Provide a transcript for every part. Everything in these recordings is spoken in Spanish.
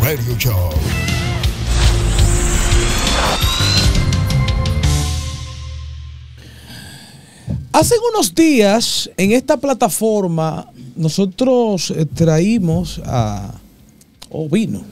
Radio Show. Hace unos días en esta plataforma nosotros traímos a... vino.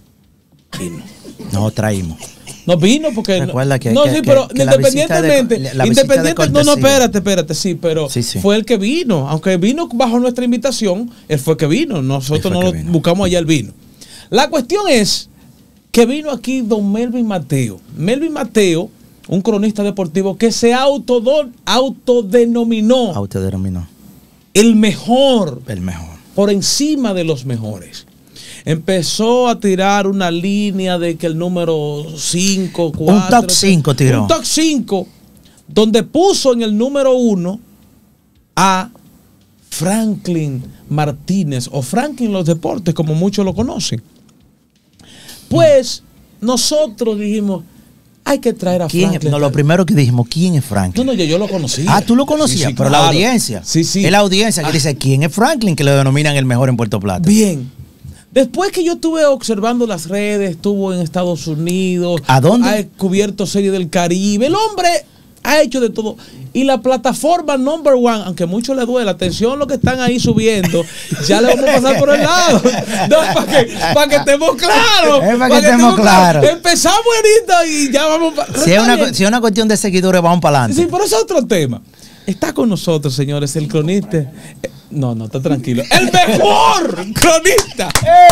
No, traímos. No vino porque... Recuerda que... No, sí, pero que independientemente... No, espérate, sí, pero sí. fue el que vino. Aunque vino bajo nuestra invitación, él fue el que vino. Nosotros no lo buscamos allá, el vino. La cuestión es que vino aquí don Melvin Mateo. Melvin Mateo, un cronista deportivo que se autodenominó el mejor por encima de los mejores. Empezó a tirar una línea de que el número 5, 4... Un top 5 tiró. Un top 5, donde puso en el número 1 a Franklin Martínez, o Franklin los deportes, como muchos lo conocen. Pues nosotros dijimos, hay que traer a Franklin. No, lo primero que dijimos, ¿quién es Franklin? No, yo lo conocía. Ah, tú lo conocías, sí, pero claro. la audiencia. Sí. Es la audiencia que dice, ¿quién es Franklin? Que lo denominan el mejor en Puerto Plata. Bien. Después que yo estuve observando las redes, estuvo en Estados Unidos. ¿A dónde? Ha cubierto Serie del Caribe. El hombre ha hecho de todo. Y la plataforma number one, aunque mucho le duele, atención lo que están ahí subiendo, ya le vamos a pasar por el lado. No, para que estemos claros. Para que estemos claros. Empezamos ahorita y ya vamos. Si es una cuestión de seguidores, vamos para adelante. Sí, pero ese es otro tema. Está con nosotros, señores, el cronista. No, está tranquilo. ¡El mejor cronista!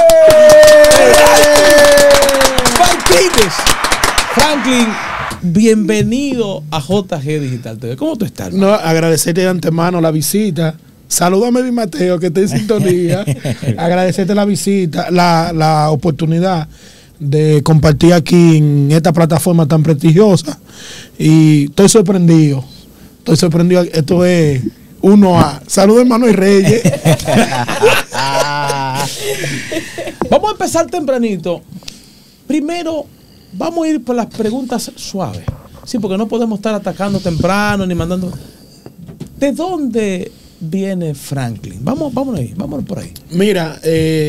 Martínez. Franklin, bienvenido a JG Digital TV. ¿Cómo tú estás? No, agradecerte de antemano la visita. Salúdame, mi Mateo, que está en sintonía. Agradecerte la visita, la oportunidad de compartir aquí en esta plataforma tan prestigiosa. Y estoy sorprendido. Esto es 1A. Saludos, hermano y Reyes. Vamos a empezar tempranito. Primero, vamos a ir por las preguntas suaves. Sí, porque no podemos estar atacando temprano ni mandando. ¿De dónde viene Franklin? Vámonos por ahí. Mira,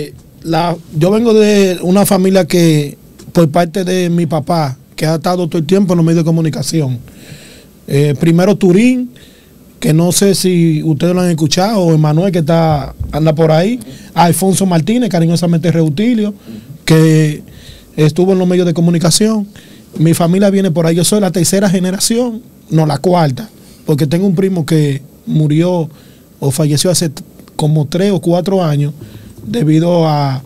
yo vengo de una familia que, por parte de mi papá, que ha estado todo el tiempo en los medios de comunicación. Primero Turín, que no sé si ustedes lo han escuchado, o Emanuel, que anda por ahí. Alfonso Martínez, cariñosamente Reutilio, que estuvo en los medios de comunicación. Mi familia viene por ahí. Yo soy la tercera generación, no la cuarta, porque tengo un primo que murió o falleció hace como 3 o 4 años debido a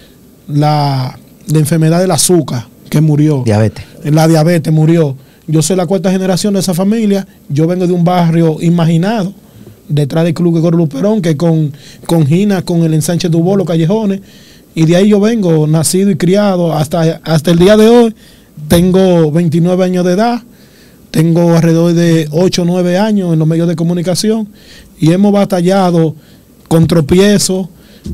la enfermedad del azúcar, que murió. Diabetes. La diabetes murió. Yo soy la 4ª generación de esa familia. Yo vengo de un barrio imaginado, detrás del Club Gregorio Luperón, que con Gina, con el ensanche Dubó, los callejones. Y de ahí yo vengo, nacido y criado hasta el día de hoy. Tengo 29 años de edad. Tengo alrededor de 8 o 9 años en los medios de comunicación. Y hemos batallado con tropiezos,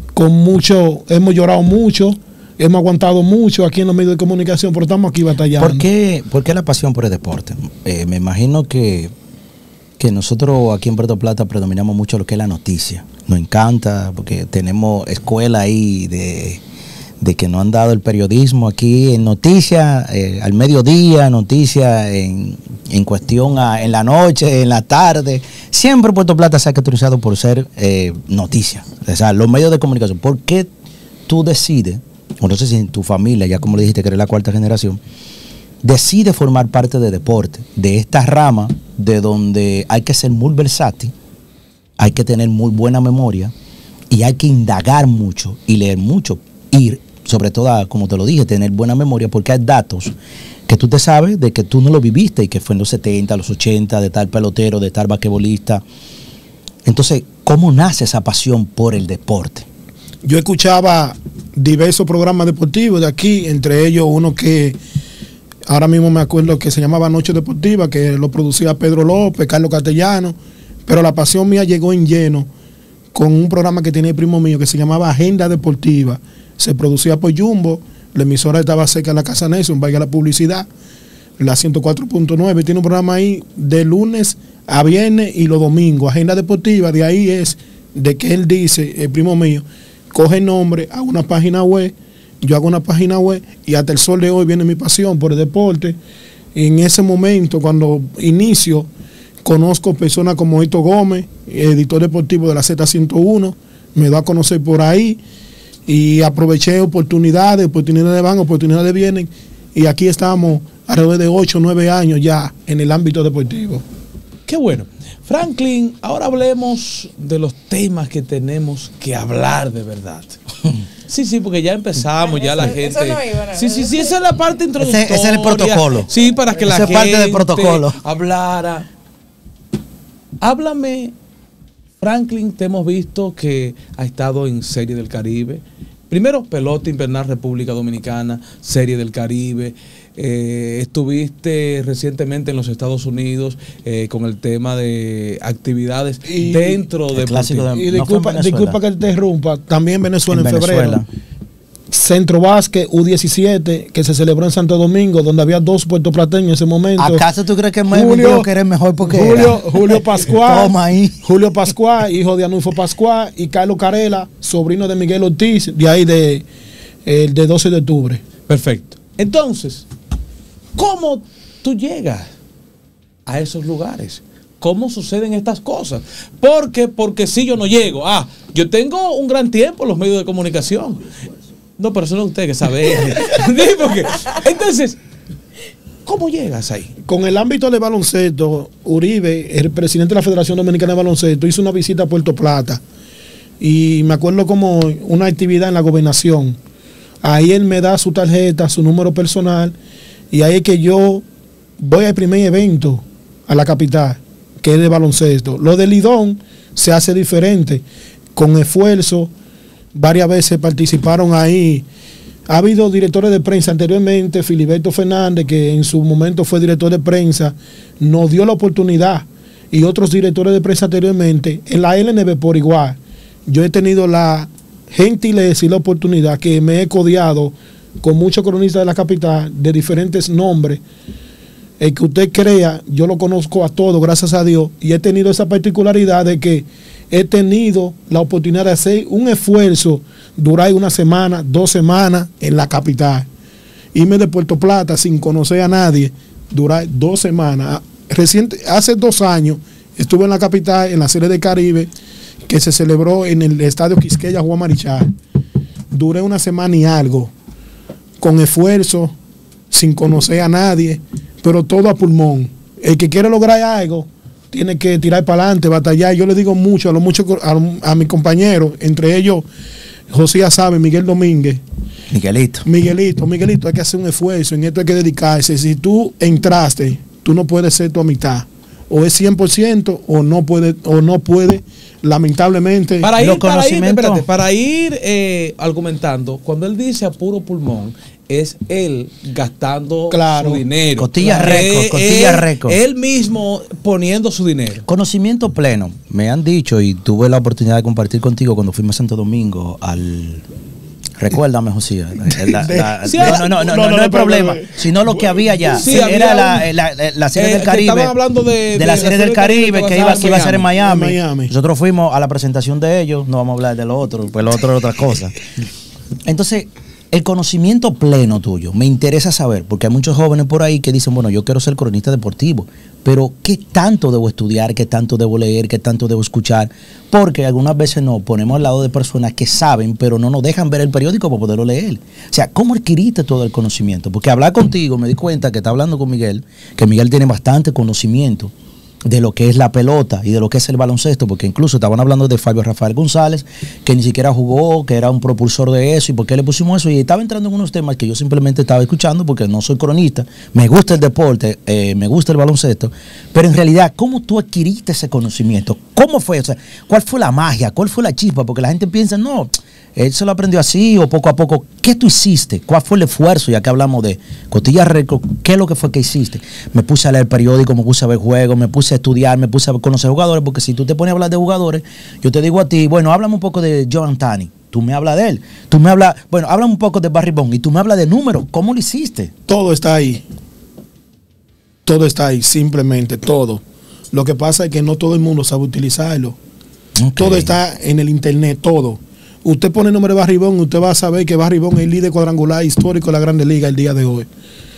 hemos llorado mucho. Hemos aguantado mucho aquí en los medios de comunicación, pero estamos aquí batallando. ¿Por qué la pasión por el deporte? Me imagino que nosotros aquí en Puerto Plata predominamos mucho lo que es la noticia. Nos encanta porque tenemos escuela ahí de que nos han dado el periodismo aquí en noticias, al mediodía, noticias en cuestión en la noche, en la tarde. Siempre Puerto Plata se ha caracterizado por ser noticias. O sea, los medios de comunicación. ¿Por qué tú decides? O no sé si en tu familia, ya como le dijiste que eres la 4ª generación, decide formar parte de deporte, de esta rama de donde hay que ser muy versátil, hay que tener muy buena memoria y hay que indagar mucho y leer mucho y sobre todo, como te lo dije, tener buena memoria, porque hay datos que tú te sabes de que tú no lo viviste y que fue en los 70, los 80, de tal pelotero, de tal basquetbolista. Entonces, ¿cómo nace esa pasión por el deporte? Yo escuchaba diversos programas deportivos de aquí, entre ellos uno que ahora mismo me acuerdo que se llamaba Noche Deportiva, que lo producía Pedro López, Carlos Castellano, pero la pasión mía llegó en lleno con un programa que tenía el primo mío que se llamaba Agenda Deportiva. Se producía por Jumbo, la emisora estaba cerca de la Casa Nelson, valga la publicidad, la 104.9, tiene un programa ahí de lunes a viernes y los domingos, Agenda Deportiva. De ahí es de que él dice, el primo mío, coge el nombre a una página web yo hago una página web y hasta el sol de hoy viene mi pasión por el deporte. En ese momento, cuando inicio, conozco personas como Hito Gómez, editor deportivo de la Z101, me da a conocer por ahí y aproveché oportunidades van, oportunidades vienen y aquí estamos alrededor de 8 o 9 años ya en el ámbito deportivo. Qué bueno. Franklin, ahora hablemos de los temas que tenemos que hablar de verdad. Sí, porque ya empezamos, ya la gente. Eso no iba, ¿no? Sí, esa es la parte introductoria. Ese es el protocolo. Sí, para que la Esa es gente parte del protocolo. hablara. Háblame, Franklin, te hemos visto que ha estado en Serie del Caribe. Primero, pelota invernal República Dominicana, Serie del Caribe. Estuviste recientemente en los Estados Unidos con el tema de actividades dentro de clásico Y disculpa que te interrumpa, también Venezuela en febrero. Centro Básquet U17 que se celebró en Santo Domingo, donde había 2 puertoplateños en ese momento. ¿Acaso tú crees que Julio que eres mejor porque Julio Pascual, toma ahí. Julio Pascual, hijo de Anulfo Pascual, y Carlos Carela, sobrino de Miguel Ortiz, de ahí de 12 de octubre. Perfecto. Entonces, ¿cómo tú llegas a esos lugares? ¿Cómo suceden estas cosas? Porque si yo no llego, yo tengo un gran tiempo en los medios de comunicación. No, pero eso no es usted que sabe. Entonces, ¿cómo llegas ahí? Con el ámbito de baloncesto, Uribe, el presidente de la Federación Dominicana de Baloncesto, hizo una visita a Puerto Plata. Y me acuerdo como una actividad en la gobernación. Ahí él me da su tarjeta, su número personal. Y ahí es que yo voy al primer evento a la capital, que es de baloncesto. Lo de Lidón se hace diferente, con esfuerzo. Varias veces participaron ahí. Ha habido directores de prensa anteriormente, Filiberto Fernández, que en su momento fue director de prensa, nos dio la oportunidad, y otros directores de prensa anteriormente, en la LNB por igual. Yo he tenido la gentileza y la oportunidad que me he codeado con muchos cronistas de la capital de diferentes nombres. El que usted crea, yo lo conozco a todos, gracias a Dios, y he tenido esa particularidad de que he tenido la oportunidad de hacer un esfuerzo, durar una semana, 2 semanas en la capital. Irme de Puerto Plata sin conocer a nadie, durar 2 semanas. Hace 2 años estuve en la capital, en la Serie del Caribe, que se celebró en el Estadio Quisqueya Juan Marichal. Duré 1 semana y algo, con esfuerzo, sin conocer a nadie, pero todo a pulmón. El que quiere lograr algo tiene que tirar para adelante, batallar. Yo le digo mucho a mis compañeros, entre ellos José Sabe, Miguel Domínguez. Miguelito, hay que hacer un esfuerzo, en esto hay que dedicarse. Si tú entraste, tú no puedes ser tu mitad. O es 100% o no puede, lamentablemente. Para ir argumentando, cuando él dice a puro pulmón, es él gastando su dinero. Costilla récord. Él mismo poniendo su dinero. Conocimiento pleno. Me han dicho, y tuve la oportunidad de compartir contigo cuando fuimos a Santo Domingo al... Recuérdame, José. No hay problema. Sino lo que había ya. Sí, era la Serie del Caribe. Estaban hablando de la Serie del Caribe que iba a ser en Miami. Nosotros fuimos a la presentación de ellos. No vamos a hablar de lo otro, pues lo otro es otra cosa. Entonces, el conocimiento pleno tuyo, me interesa saber, porque hay muchos jóvenes por ahí que dicen, bueno, yo quiero ser cronista deportivo, pero ¿qué tanto debo estudiar? ¿Qué tanto debo leer? ¿Qué tanto debo escuchar? Porque algunas veces nos ponemos al lado de personas que saben, pero no nos dejan ver el periódico para poderlo leer. O sea, ¿cómo adquiriste todo el conocimiento? Porque hablar contigo, me di cuenta que está hablando con Miguel, que Miguel tiene bastante conocimiento de lo que es la pelota y de lo que es el baloncesto, porque incluso estaban hablando de Fabio Rafael González, que ni siquiera jugó, que era un propulsor de eso, y por qué le pusimos eso, y estaba entrando en unos temas que yo simplemente estaba escuchando porque no soy cronista, me gusta el deporte, me gusta el baloncesto, pero en realidad, ¿cómo tú adquiriste ese conocimiento? ¿Cómo fue? O sea, ¿cuál fue la magia? ¿Cuál fue la chispa? Porque la gente piensa, no, él se lo aprendió así o poco a poco. ¿Qué tú hiciste? ¿Cuál fue el esfuerzo? Ya que hablamos de Costilla Récord, ¿qué es lo que fue que hiciste? Me puse a leer periódico, me puse a ver juegos, me puse a estudiar, me puse a conocer jugadores, porque si tú te pones a hablar de jugadores, yo te digo a ti, bueno, háblame un poco de Joe Antani, tú me hablas de él, tú me hablas, bueno, háblame un poco de Barry Bond y tú me hablas de números, ¿cómo lo hiciste? Todo está ahí, simplemente todo. Lo que pasa es que no todo el mundo sabe utilizarlo. Okay. Todo está en el internet, todo. Usted pone el nombre de Barry Bonds, usted va a saber que Barry Bonds es el líder cuadrangular histórico de la Grande Liga el día de hoy.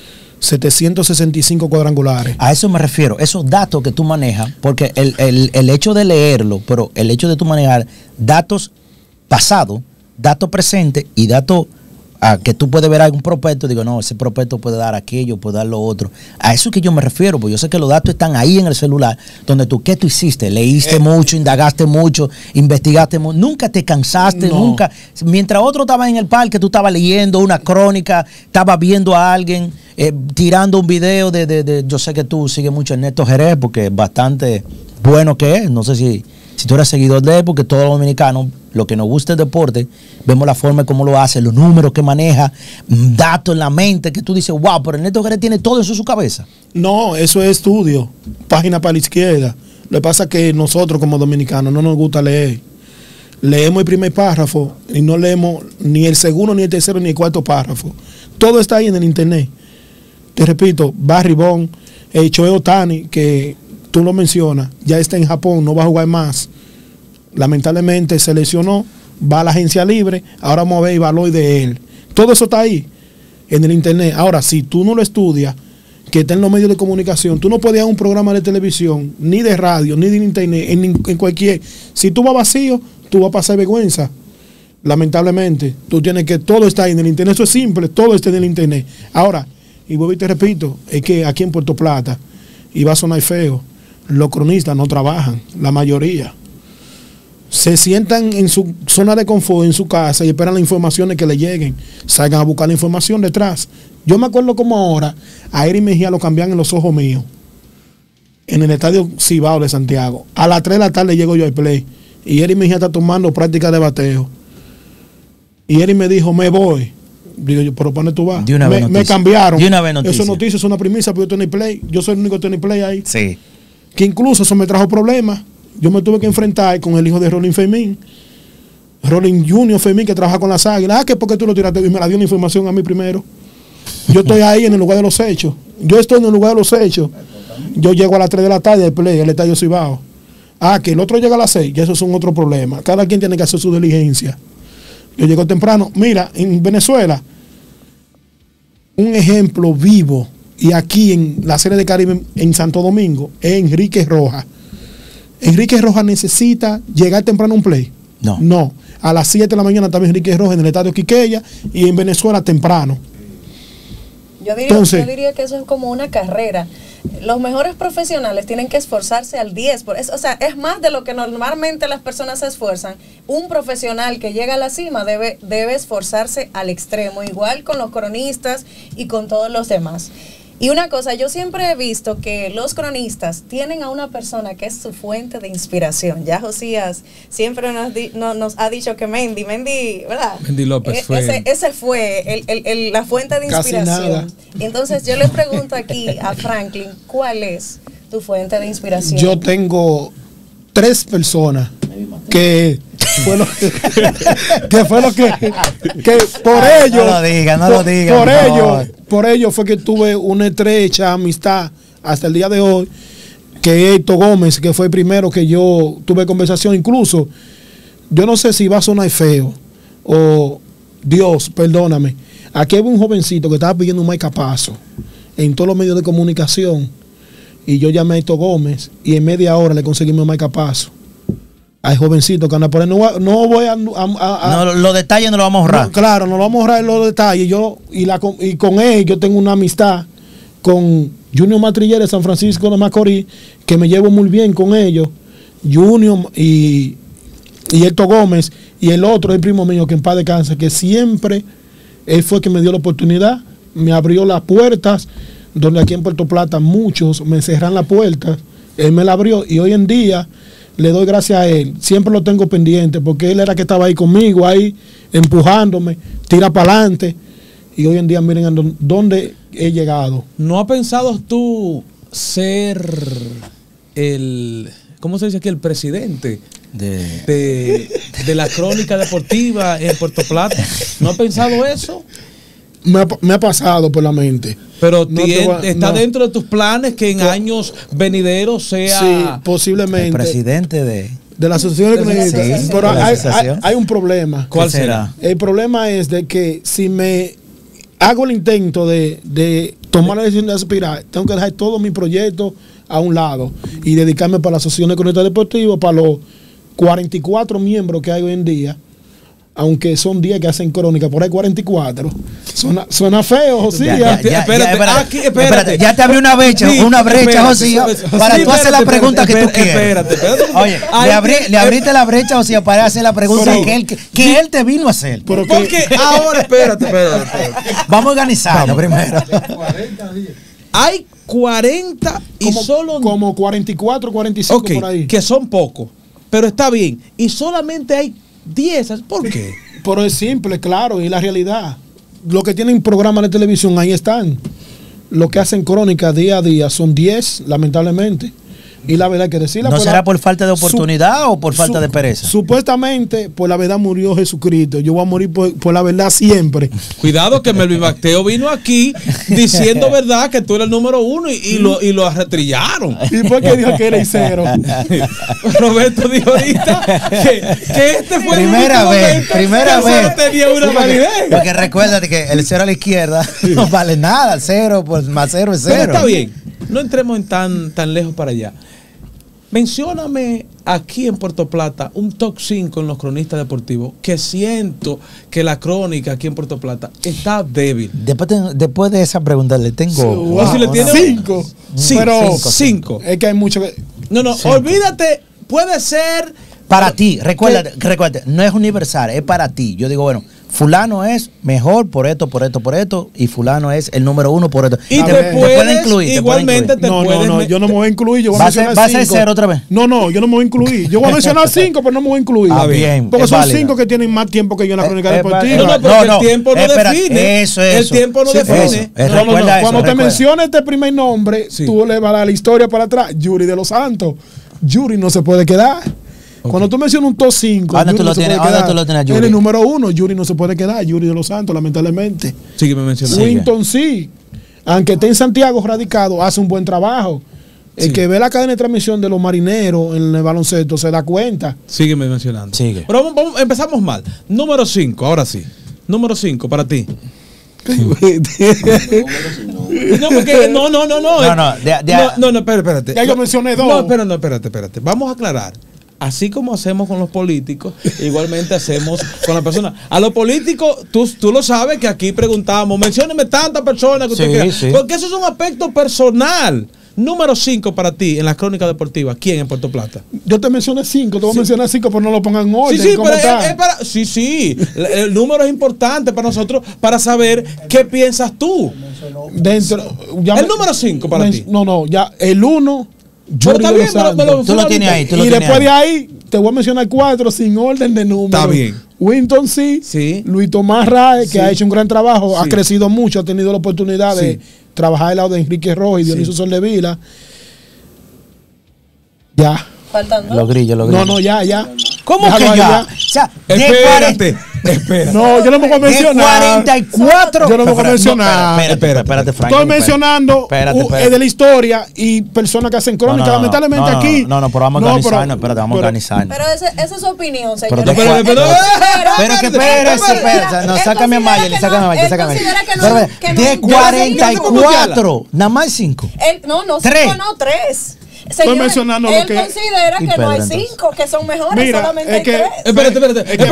765 cuadrangulares. A eso me refiero, esos datos que tú manejas, porque el hecho de leerlo, pero el hecho de tú manejar datos pasados, datos presentes y datos que tú puedes ver algún prospecto, digo, no, ese prospecto puede dar aquello, puede dar lo otro. A eso es que yo me refiero, porque yo sé que los datos están ahí en el celular, donde tú, ¿qué tú hiciste? Leíste mucho, indagaste mucho, investigaste mucho, nunca te cansaste, nunca. Mientras otro estaba en el parque, tú estabas leyendo una crónica, estabas viendo a alguien, tirando un video yo sé que tú sigues mucho a Ernesto Jerez, porque es bastante bueno que es, no sé si tú eres seguidor de él, porque todos los dominicanos, lo que nos gusta el deporte, vemos la forma en cómo lo hace, los números que maneja, datos en la mente, que tú dices, wow, pero Ernesto Jerez tiene todo eso en su cabeza. No, eso es estudio, página para la izquierda. Lo que pasa es que nosotros como dominicanos no nos gusta leer. Leemos el primer párrafo y no leemos ni el segundo, ni el tercero, ni el cuarto párrafo. Todo está ahí en el internet. Te repito, Barry Bonds, Shohei Ohtani, que tú lo mencionas, ya está en Japón, no va a jugar más. Lamentablemente se lesionó, va a la agencia libre, ahora vamos a ver el valor de él. Todo eso está ahí, en el internet. Ahora, si tú no lo estudias, que está en los medios de comunicación, tú no puedes ir a un programa de televisión, ni de radio, ni de internet, en cualquier. Si tú vas vacío, tú vas a pasar vergüenza. Lamentablemente, tú tienes que, todo está ahí en el internet, eso es simple, todo está en el internet. Ahora, y vuelvo y te repito, es que aquí en Puerto Plata, y va a sonar feo, los cronistas no trabajan, la mayoría. Se sientan en su zona de confort, en su casa, y esperan las informaciones que le lleguen. Salgan a buscar la información detrás. Yo me acuerdo como ahora, a Eric Mejía lo cambian en los ojos míos, en el estadio Cibao de Santiago. A las 3 de la tarde llego yo al play, y Eric Mejía está tomando práctica de bateo. Y Eric me dijo, me voy. Digo yo, ¿pero para dónde tú vas? Me cambiaron. De una vez noticia. Eso es noticia, es una primicia, porque yo tengo play. Yo soy el único que tiene play ahí. Sí. Que incluso eso me trajo problemas. Yo me tuve que enfrentar con el hijo de Rolling Fermín, Rolling Junior Fermín, que trabaja con las Águilas. ¿Por qué tú lo tiraste? Y me la dio la información a mí primero. Yo estoy ahí en el lugar de los hechos. Yo estoy en el lugar de los hechos. Yo llego a las 3 de la tarde al play, el estadio Cibao. Que el otro llega a las 6, ya eso es un otro problema. Cada quien tiene que hacer su diligencia. Yo llego temprano. Mira, en Venezuela, un ejemplo vivo, y aquí en la Serie de Caribe en Santo Domingo, es Enrique Rojas. Enrique Rojas necesita llegar temprano a un play. No. A las 7 de la mañana estaba Enrique Rojas en el estadio Quiqueya, y en Venezuela temprano. Yo diría que eso es como una carrera. Los mejores profesionales tienen que esforzarse al 10. O sea, es más de lo que normalmente las personas se esfuerzan. Un profesional que llega a la cima debe esforzarse al extremo, igual con los cronistas y con todos los demás. Y una cosa, yo siempre he visto que los cronistas tienen a una persona que es su fuente de inspiración. Ya Josías siempre nos ha dicho que Mendy, ¿verdad? Mendy López fue. Ese fue la fuente de inspiración. Entonces yo le pregunto aquí a Franklin, ¿cuál es tu fuente de inspiración? Yo tengo 3 personas que fue lo que por ello, no lo diga, por ello fue que tuve una estrecha amistad hasta el día de hoy, que es Héctor Gómez, que fue el primero que yo tuve conversación. Incluso yo no sé si va a sonar feo o Dios, perdóname, aquí hay un jovencito que estaba pidiendo un marcapaso en todos los medios de comunicación, y yo llamé a Héctor Gómez y en media hora le conseguimos un marcapaso al jovencito que anda por ahí. No voy a los detalles no lo vamos a ahorrar. No, claro, no lo vamos a ahorrar en los detalles. Y con él yo tengo una amistad con Junior Matrillera de San Francisco de Macorís, que me llevo muy bien con ellos. Junior y Héctor Gómez, y el otro, el primo mío, que en paz descanse, que siempre él fue que me dio la oportunidad, me abrió las puertas, donde aquí en Puerto Plata muchos me cerran las puertas. Él me la abrió, y hoy en día le doy gracias a él. Siempre lo tengo pendiente, porque él era que estaba ahí conmigo, ahí empujándome, tira para adelante. Y hoy en día miren dónde he llegado. ¿No has pensado tú ser ¿cómo se dice aquí? El presidente de la crónica deportiva en Puerto Plata. ¿No has pensado eso? Me ha pasado por la mente. Pero está dentro de tus planes que en años venideros sea... Sí, posiblemente. El presidente de... De la asociación de cronistas. Sí, Pero de la asociación. hay un problema. ¿Cuál será? El problema es de que si me hago el intento de tomar la decisión de aspirar, tengo que dejar todos mis proyectos a un lado y dedicarme para la asociación de cronistas deportivos, para los 44 miembros que hay hoy en día. Aunque son 10 que hacen crónica, por ahí 44. Suena feo, Josía. Espérate. Ya te abrió una brecha, Josía, para tú hacer la pregunta que tú quieres. Espérate. Oye, le abriste la brecha, Josía, para hacer la pregunta que él te vino a hacer. Porque ahora, espérate. Vamos a organizarlo primero. Hay 40 y solo... Como 44, 45 por ahí. Que son pocos, pero está bien. Y solamente hay 10, ¿por qué? Pero es simple, claro, y la realidad. Los que tienen programas de televisión, ahí están. Los que hacen crónica día a día son 10, lamentablemente. Y la verdad hay que decirla. ¿No será por falta de oportunidad o por falta de pereza? Supuestamente, por la verdad murió Jesucristo. Yo voy a morir por la verdad siempre. Cuidado que Melvin Bacteo vino aquí diciendo verdad que tú eres el número 1 y lo arretrillaron. ¿Y por qué dijo que era cero? Roberto dijo ahorita que este fue primera vez. Tenía una validez. Porque recuérdate que el 0 a la izquierda no vale nada. 0 pues más 0 es 0. Pero está bien. No entremos en tan lejos para allá. Mencióname aquí en Puerto Plata un top 5 en los cronistas deportivos, que siento que la crónica aquí en Puerto Plata está débil. Después de esa pregunta le tengo... Si le tiene 5. Pero 5. Es que hay mucho que... No, olvídate, puede ser... Para ti, recuérdate, no es universal, es para ti. Yo digo, bueno, fulano es mejor por esto, y fulano es el número 1 por esto. Y te pueden incluir. Igualmente te puedes... No, yo no me voy a incluir. Yo voy a mencionar 5. ¿Vas a ser otra vez? No, yo no me voy a incluir. Yo voy a mencionar 5, pero no me voy a incluir. Bien. Porque son 5 que tienen más tiempo que yo en la crónica deportiva. No, porque el tiempo no define. Eso. El tiempo no define. Cuando te menciones este primer nombre, tú le vas a dar la historia para atrás. Yuri de los Santos. Yuri no se puede quedar. Okay. Cuando tú mencionas un top 5, ¿dónde tú lo tienes, Yuri? En el número 1, Yuri no se puede quedar. Yuri de los Santos, lamentablemente. Sí, que me mencionaste. Winton sí, aunque esté en Santiago radicado, hace un buen trabajo. El que ve la cadena de transmisión de los marineros en el baloncesto se da cuenta. Sígueme mencionando. Sigue. Pero empezamos mal. Número 5, ahora sí. Número 5 para ti. No, espérate. Ya yo mencioné 2. No, espérate. Vamos a aclarar. Así como hacemos con los políticos, igualmente hacemos con las personas. A los políticos, tú lo sabes que aquí preguntábamos, mencióneme tantas personas que usted quiera. Sí. Porque eso es un aspecto personal. Número 5 para ti en las crónicas deportivas. ¿Quién en Puerto Plata? Yo te mencioné 5, te voy a mencionar 5, pero no lo pongan en orden. Sí, el número es importante para nosotros para saber qué piensas tú. El número 5 para ti. No, ya el 1. Pero está bien, tú lo tienes ahí. Y después de ahí, te voy a mencionar 4 sin orden de números. Está bien. Winton sí. Luis Tomás Rae, que ha hecho un gran trabajo, ha crecido mucho, ha tenido la oportunidad de trabajar al lado de Enrique Rojas y Dionisio Soldevila. Ya. Faltando. Los grillos. No, ya. ¿Cómo déjalo que ya? O sea, espérate. No, yo no me voy a mencionar. 44. Yo no me voy a mencionar. Espérate, Frank. Estoy mencionando de la historia y personas que hacen crónica. Lamentablemente aquí. No, pero vamos a organizarnos. Espérate, vamos a organizarnos. Pero esa es su opinión, señor. Pero que espérate. No, sácame a Mayeli. De 44, nada más 5. No, 5 no, 3. Estoy mencionando él considera que no hay 5, que son mejores. Mira, solamente hay 3. Espérate.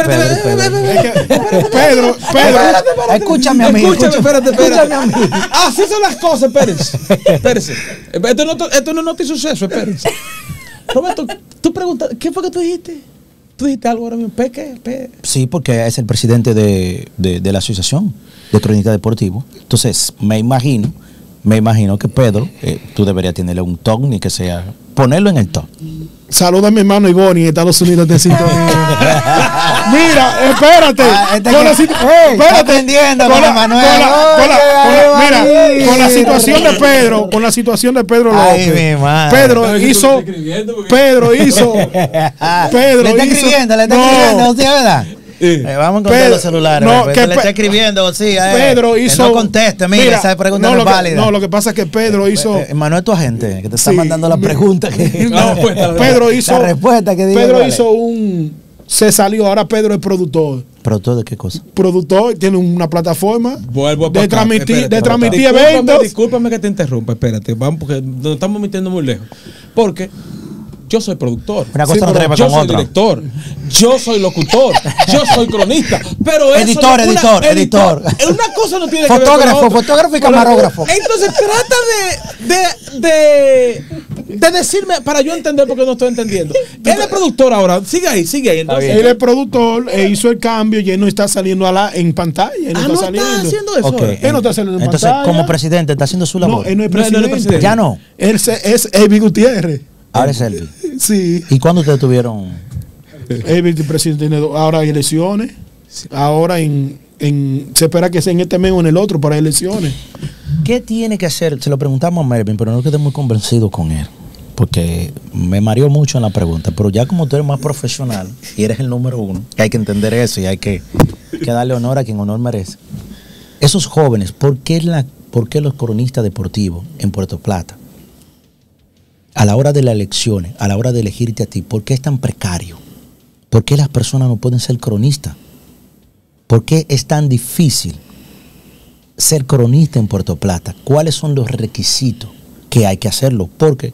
Pedro. Escúchame a mí. Espérate. Así son las cosas, espérese. Esto no es noticia y suceso, espérese. Roberto, tú preguntas, ¿qué fue que tú dijiste? ¿Tú dijiste algo ahora mismo? ¿Qué? Sí, porque es el presidente de la Asociación de Cronistas Deportivos. Entonces, me imagino que Pedro, tú deberías tenerle un top, ni que sea, ponerlo en el top. Saluda a mi hermano Ivonne en Estados Unidos de sintonía. Mira, espérate. Con la situación de Pedro, López. Pedro hizo. Le está escribiendo, ¿verdad? Vamos a encontrar los celulares. No, que le está escribiendo, sí. Pedro hizo. No conteste, mira, esa pregunta no es válida. No, lo que pasa es que Pedro hizo. Manuel, tu agente, que te está mandando la pregunta. Pedro hizo. La respuesta que diga. Pedro hizo se salió, ahora Pedro es productor. ¿Productor de qué cosa? Productor, tiene una plataforma de transmitir eventos. Discúlpame que te interrumpa, espérate, vamos porque nos estamos metiendo muy lejos. Porque yo soy productor. Una cosa no trepa yo con soy otra. Director, yo soy locutor, yo soy cronista, pero editor. Una cosa no tiene que ver con la otra. Fotógrafo y camarógrafo. Entonces trata de decirme para yo entender porque no estoy entendiendo. Él es productor ahora, sigue ahí. Entonces, él es productor e hizo el cambio y él no está saliendo en pantalla. Él no está saliendo. Está haciendo eso. Okay. Él no está saliendo en entonces, pantalla. como presidente, está haciendo su labor. No, él no es presidente. Ya no. Él es Elvi Gutiérrez. Ahora es Elvi. Sí. ¿Y cuándo ustedes tuvieron? Elvi, el presidente, ahora hay elecciones. Sí. Ahora se espera que sea en este mes o en el otro para elecciones. ¿Qué tiene que hacer? Se lo preguntamos a Melvin, pero no quedé muy convencido con él. Porque me mareó mucho en la pregunta. Pero ya como tú eres más profesional y eres el número uno, que hay que entender eso y hay que darle honor a quien honor merece. Esos jóvenes, ¿por qué los cronistas deportivos en Puerto Plata, a la hora de las elecciones, a la hora de elegirte a ti, por qué es tan precario? ¿Por qué las personas no pueden ser cronistas? ¿Por qué es tan difícil ser cronista en Puerto Plata? ¿Cuáles son los requisitos que hay que hacerlo? Porque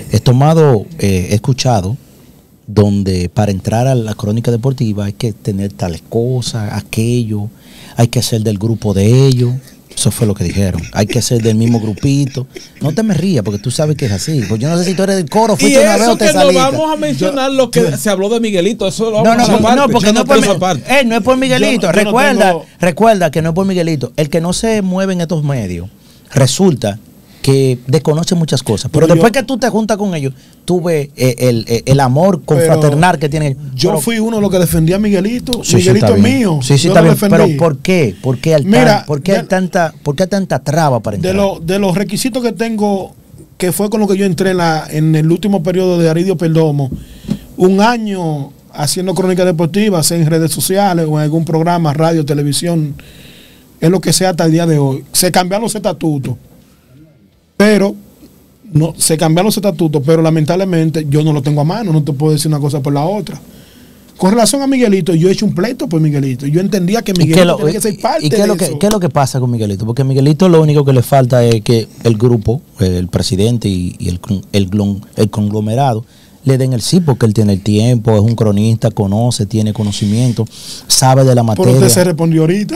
he escuchado donde para entrar a la crónica deportiva hay que tener tales cosas, aquello, hay que ser del grupo de ellos. Eso fue lo que dijeron. Hay que ser del mismo grupito. No te me rías porque tú sabes que es así. Pues yo no sé si tú eres del coro, fuiste una vez o te saliste. Y eso que no vamos a mencionar lo que se habló de Miguelito. Eso lo vamos a aparte. No, porque no es por Miguelito. Recuerda que no es por Miguelito. El que no se mueve en estos medios, resulta que desconoce muchas cosas. Pero después que tú te juntas con ellos, tú ves el amor confraternal que tiene. Yo fui uno de los que defendía a Miguelito. Sí, Miguelito es mío. Sí, está bien. Pero ¿por qué? ¿Por qué hay tanta traba para entrar? De los requisitos que tengo, que fue con lo que yo entré en el último periodo de Aridio Perdomo, un año haciendo crónicas deportivas en redes sociales o en algún programa, radio, televisión, es lo que sea hasta el día de hoy. Se cambiaron los estatutos. Pero se cambiaron los estatutos, pero lamentablemente yo no lo tengo a mano, no te puedo decir una cosa por la otra. Con relación a Miguelito, yo he hecho un pleito por Miguelito. Yo entendía que Miguelito tenía que ser parte de eso. ¿Qué es lo que pasa con Miguelito? Porque Miguelito lo único que le falta es que el grupo, el presidente y el conglomerado le den el sí, porque él tiene el tiempo, es un cronista, tiene conocimiento, sabe de la materia. Pero usted se respondió ahorita.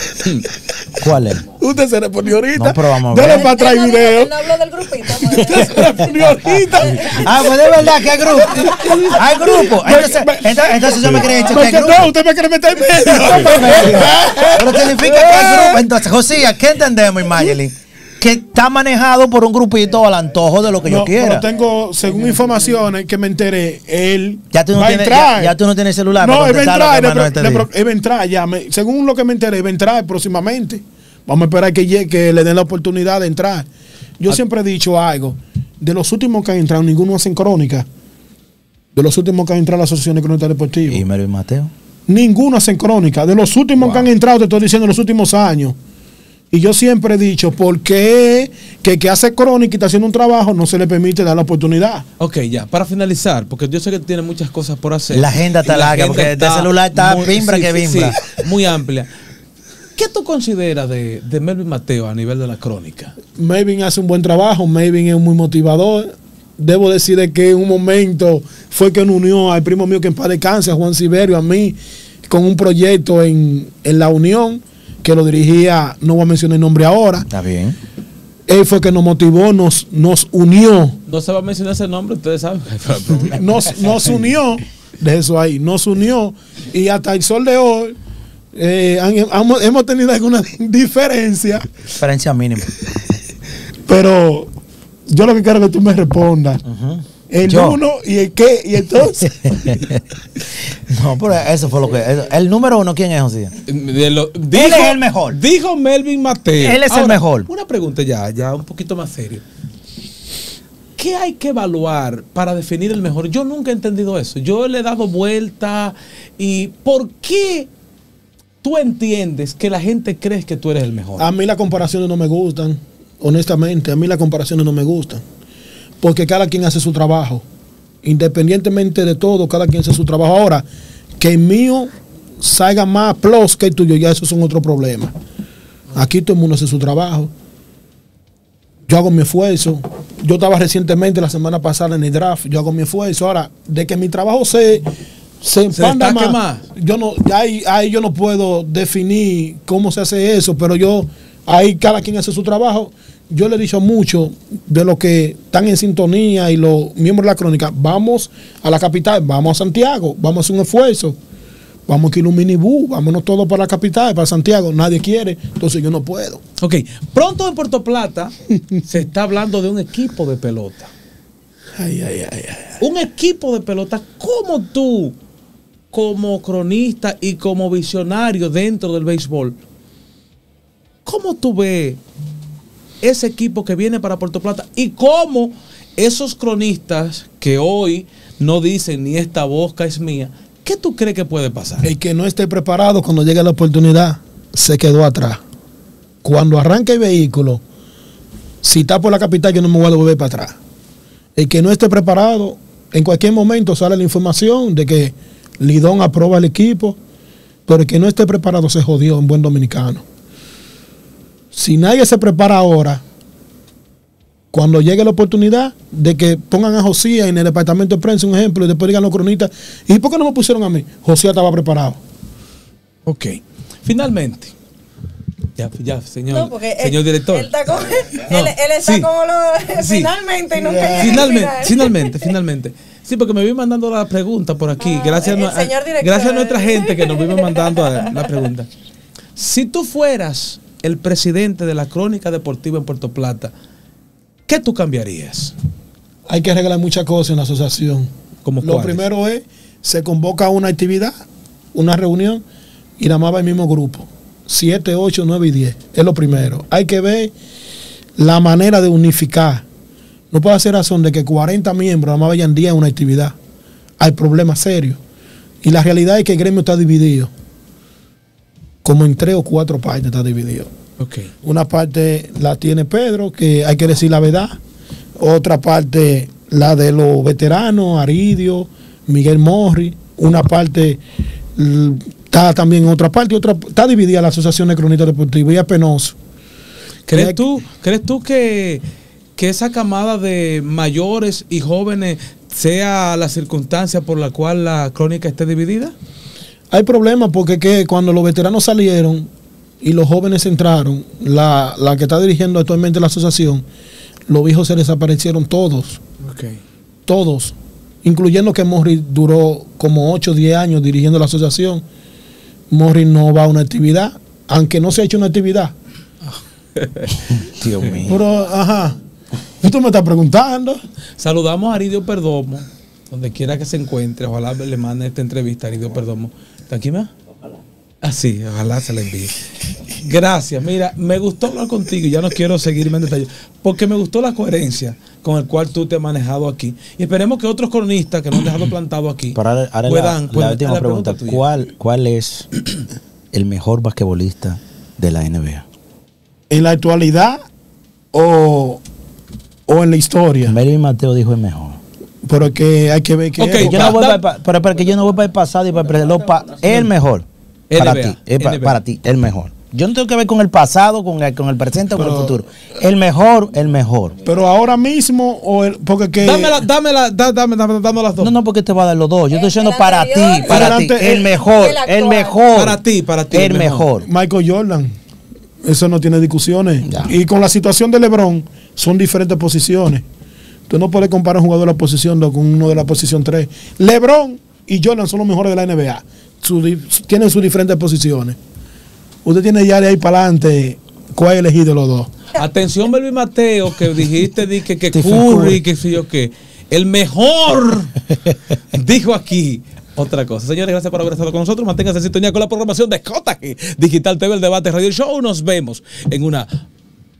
¿Cuál es? Usted se respondió ahorita. No, pero vamos a ver. Dale para atrás el video. No habló del grupito. Usted se respondió ahorita. Pues de verdad que hay grupo. Hay grupo. Entonces yo me creo que hay grupo. No, usted me quiere meter en medio. Pero significa que hay grupo. Entonces, Josía, ¿qué entendemos, Mayeli? Que está manejado por un grupito al antojo de lo que yo quiera. Pero tengo, según informaciones que me enteré, él va a entrar. Ya tú no tienes celular. No, él va a entrar. Según lo que me enteré, va a entrar próximamente. Vamos a esperar que le den la oportunidad de entrar. Yo siempre he dicho algo. De los últimos que han entrado, ninguno hacen crónica. De los últimos que han entrado a la Asociación de Cronistas Deportivos. ¿Y Melvin Mateo? Ninguno hacen crónica. De los últimos que han entrado, te estoy diciendo, los últimos años. Y yo siempre he dicho, ¿por qué que hace crónica y está haciendo un trabajo no se le permite dar la oportunidad? Ok, ya, para finalizar, porque yo sé que tiene muchas cosas por hacer. La agenda está larga, porque este celular está bimbra que bimbra. Sí, muy amplia. ¿Qué tú consideras de Melvin Mateo a nivel de la crónica? Melvin hace un buen trabajo, Melvin es muy motivador. Debo decir de que en un momento fue que nos unió al primo mío que en paz descanse, a Juan Siberio, a mí, con un proyecto en La Unión, que lo dirigía, no voy a mencionar el nombre ahora. Está bien. Él fue que nos motivó, nos unió. No se va a mencionar ese nombre, ustedes saben. nos unió, de eso ahí, nos unió. Y hasta el sol de hoy hemos tenido alguna diferencia. Diferencia mínima. Pero yo lo que quiero es que tú me respondas. El uno y el qué, y entonces. No, pero eso fue lo que. El número uno, ¿quién es, José? Él es el mejor. Dijo Melvin Mateo. Él es el mejor. Una pregunta ya un poquito más serio. ¿qué hay que evaluar para definir el mejor? Yo nunca he entendido eso. Yo le he dado vuelta. ¿Y por qué tú entiendes que la gente cree que tú eres el mejor? A mí las comparaciones no me gustan. Honestamente, a mí las comparaciones no me gustan. Porque cada quien hace su trabajo. Independientemente de todo, cada quien hace su trabajo. Ahora, que el mío salga más plus que el tuyo, ya eso es un otro problema. Aquí todo el mundo hace su trabajo. Yo hago mi esfuerzo. Yo estaba recientemente, la semana pasada, en el draft. Yo hago mi esfuerzo. Ahora, de que mi trabajo se empanda más. Yo no, ahí yo no puedo definir cómo se hace eso, pero ahí cada quien hace su trabajo. Yo le he dicho mucho de los que están en sintonía y los miembros de la crónica, vamos a la capital, vamos a Santiago, vamos a hacer un esfuerzo. Vamos a alquilar un minibús, vámonos todos para la capital, para Santiago. Nadie quiere, entonces yo no puedo. Ok, pronto en Puerto Plata se está hablando de un equipo de pelota. Ay. Un equipo de pelota. ¿Cómo tú, como cronista y como visionario dentro del béisbol, cómo tú ves ese equipo que viene para Puerto Plata y cómo esos cronistas que hoy no dicen ni esta boca es mía, ¿qué tú crees que puede pasar? El que no esté preparado cuando llegue la oportunidad se quedó atrás. Cuando arranque el vehículo, si está por la capital, yo no me voy a devolver para atrás. El que no esté preparado, en cualquier momento sale la información de que Lidón aprueba el equipo, pero el que no esté preparado se jodió en buen dominicano. Si nadie se prepara ahora, cuando llegue la oportunidad de que pongan a Josía en el departamento de prensa, un ejemplo, y después digan los cronistas, ¿y por qué no me pusieron a mí? Josía estaba preparado. Ok. Finalmente. Ya, señor, no, señor director. Él está como lo finalmente y nunca Finalmente. Sí, porque me vi mandando la pregunta por aquí. Gracias a nuestra gente que nos vive mandando la pregunta. Si tú fueras el presidente de la Crónica Deportiva en Puerto Plata, ¿qué tú cambiarías? Hay que arreglar muchas cosas en la asociación. Lo primero es, se convoca una actividad, una reunión, y nada más va el mismo grupo. 7, 8, 9 y 10. Es lo primero. Hay que ver la manera de unificar. No puede ser razón de que 40 miembros nada más vayan 10 a una actividad. Hay problemas serios. Y la realidad es que el gremio está dividido. Como en 3 o 4 partes está dividido. Okay. Una parte la tiene Pedro, que hay que decir la verdad. Otra parte la de los veteranos, Aridio, Miguel Morri. Una parte está también en otra parte, otra está dividida la Asociación de Cronistas Deportivos y es penoso. ¿Crees tú que esa camada de mayores y jóvenes sea la circunstancia por la cual la crónica esté dividida? Hay problemas porque que cuando los veteranos salieron y los jóvenes entraron, la que está dirigiendo actualmente la asociación, los viejos se desaparecieron todos. Okay. Todos. Incluyendo que Morris duró como 8 o 10 años dirigiendo la asociación. Morris no va a una actividad, aunque no se ha hecho una actividad. Dios mío. Pero, ajá. Tú me estás preguntando. Saludamos a Aridio Perdomo, donde quiera que se encuentre. Ojalá le mande esta entrevista a Aridio Perdomo. ¿Está aquí más? Ah, sí, ojalá se la envíe. Gracias. Mira, me gustó hablar contigo y ya no quiero seguirme en detalle, porque me gustó la coherencia con el cual tú te has manejado aquí. Y esperemos que otros cronistas que nos han dejado plantado aquí ahora puedan. La última pregunta, ¿cuál es el mejor basquetbolista de la NBA? ¿En la actualidad o en la historia? Melvin Mateo dijo el mejor. Pero que hay que ver que okay, yo no voy para el pasado y para el mejor. Para ti, el mejor. Yo no tengo que ver con el pasado, con el presente o con el futuro. El mejor. Pero ahora mismo porque que dame las dos. No, porque te va a dar los dos. Yo estoy diciendo para ti, el mejor. Para ti. El mejor. Michael Jordan. Eso no tiene discusiones. Ya. Y con la situación de LeBron, son diferentes posiciones. Tú no puedes comparar un jugador de la posición 2 con uno de la posición 3. LeBron y Jordan son los mejores de la NBA. Tienen sus diferentes posiciones. Usted tiene ya de ahí para adelante cuál ha elegido los dos. Atención, Melvin Mateo, que dijiste que Curry, que sé yo qué. El mejor dijo aquí otra cosa. Señores, gracias por haber estado con nosotros. Manténganse en sintonía con la programación de JG Digital TV, el Debate Radio Show. Nos vemos en una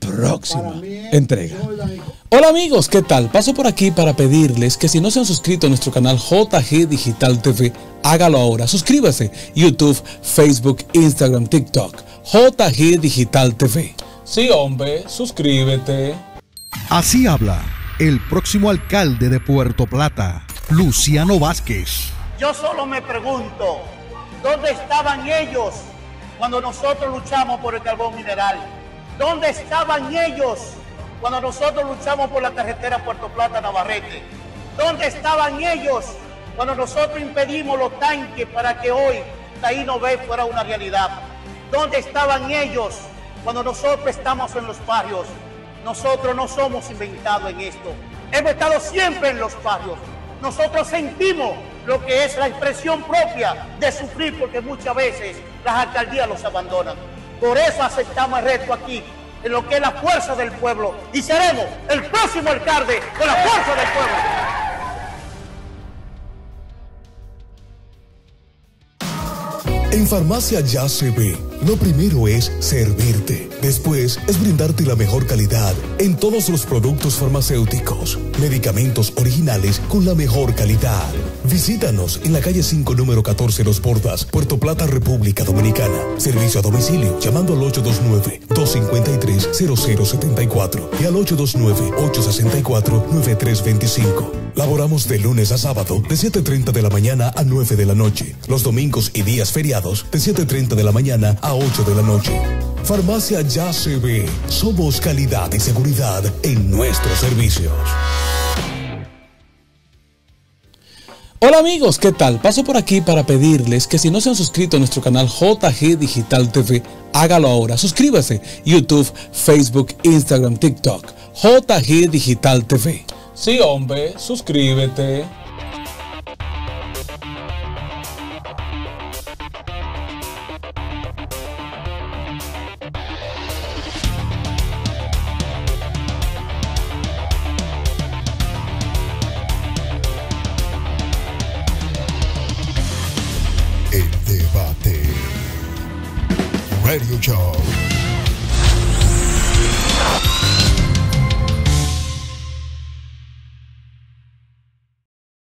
próxima entrega. Hola amigos, ¿qué tal? Paso por aquí para pedirles que si no se han suscrito a nuestro canal JG Digital TV, hágalo ahora. Suscríbase. YouTube, Facebook, Instagram, TikTok. JG Digital TV. Sí, hombre, suscríbete. Así habla el próximo alcalde de Puerto Plata, Luciano Vázquez. Yo solo me pregunto, ¿dónde estaban ellos cuando nosotros luchamos por el carbón mineral? ¿Dónde estaban ellos cuando nosotros luchamos por la carretera Puerto Plata-Navarrete? ¿Dónde estaban ellos cuando nosotros impedimos los tanques para que hoy Taíno B fuera una realidad? ¿Dónde estaban ellos cuando nosotros estamos en los barrios? Nosotros no somos inventados en esto. Hemos estado siempre en los barrios. Nosotros sentimos lo que es la expresión propia de sufrir, porque muchas veces las alcaldías los abandonan. Por eso aceptamos el reto aquí, en lo que es la fuerza del pueblo, y seremos el próximo alcalde con la fuerza del pueblo. En Farmacia Ya se ve, lo primero es servirte, después es brindarte la mejor calidad en todos los productos farmacéuticos, medicamentos originales con la mejor calidad. Visítanos en la calle 5, número 14, Los Bordas, Puerto Plata, República Dominicana. Servicio a domicilio, llamando al 829-253-0074 y al 829-864-9325. Laboramos de lunes a sábado, de 7:30 de la mañana a 9 de la noche. Los domingos y días feriados, de 7:30 de la mañana a 8 de la noche. Farmacia Ya se ve. Somos calidad y seguridad en nuestros servicios. Hola amigos, ¿qué tal? Paso por aquí para pedirles que si no se han suscrito a nuestro canal JG Digital TV, hágalo ahora. Suscríbase. YouTube, Facebook, Instagram, TikTok. JG Digital TV. Sí, hombre, suscríbete. El debate. Radio Show.